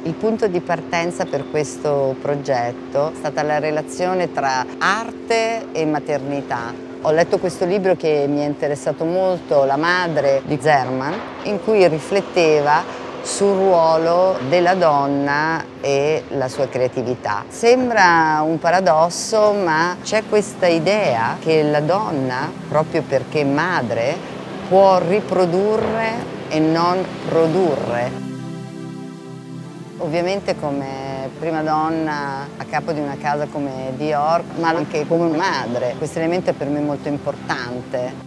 Il punto di partenza per questo progetto è stata la relazione tra arte e maternità. Ho letto questo libro che mi è interessato molto, La madre di Zerman, in cui rifletteva sul ruolo della donna e la sua creatività. Sembra un paradosso, ma c'è questa idea che la donna, proprio perché madre, può riprodurre e non produrre. Ovviamente come prima donna a capo di una casa come Dior, ma anche come madre. Questo elemento è per me molto importante.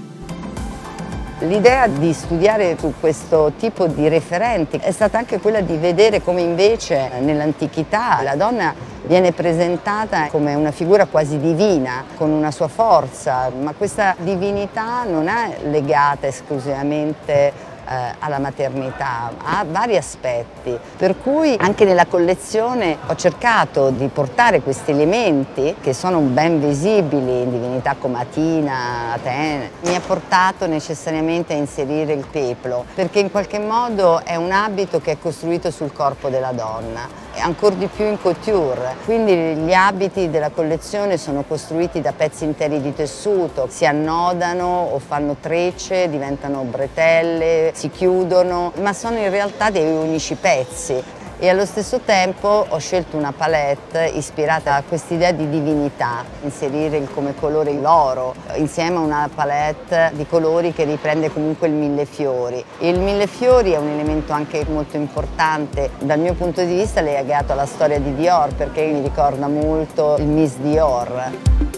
L'idea di studiare su questo tipo di referenti è stata anche quella di vedere come invece nell'antichità la donna viene presentata come una figura quasi divina, con una sua forza, ma questa divinità non è legata esclusivamente alla maternità, ha vari aspetti, per cui anche nella collezione ho cercato di portare questi elementi che sono ben visibili in divinità come Atina, Atene. Mi ha portato necessariamente a inserire il peplo, perché in qualche modo è un abito che è costruito sul corpo della donna, e ancor di più in couture, quindi gli abiti della collezione sono costruiti da pezzi interi di tessuto, si annodano o fanno trecce, diventano bretelle, si chiudono, ma sono in realtà dei unici pezzi. E allo stesso tempo ho scelto una palette ispirata a quest'idea di divinità, inserire come colore l'oro, insieme a una palette di colori che riprende comunque il millefiori. Il millefiori è un elemento anche molto importante dal mio punto di vista legato alla storia di Dior, perché mi ricorda molto il Miss Dior.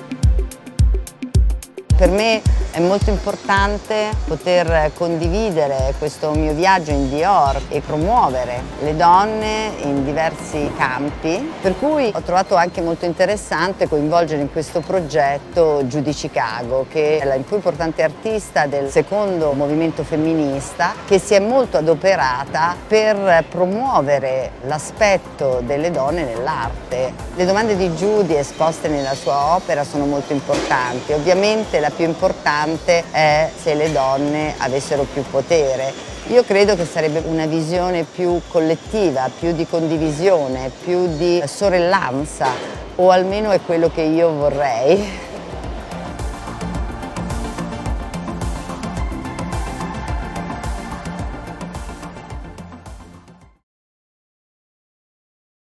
Per me è molto importante poter condividere questo mio viaggio in Dior e promuovere le donne in diversi campi, per cui ho trovato anche molto interessante coinvolgere in questo progetto Judy Chicago, che è la più importante artista del secondo movimento femminista, che si è molto adoperata per promuovere l'aspetto delle donne nell'arte. Le domande di Judy esposte nella sua opera sono molto importanti, ovviamente la più importante è se le donne avessero più potere. Io credo che sarebbe una visione più collettiva, più di condivisione, più di sorellanza, o almeno è quello che io vorrei.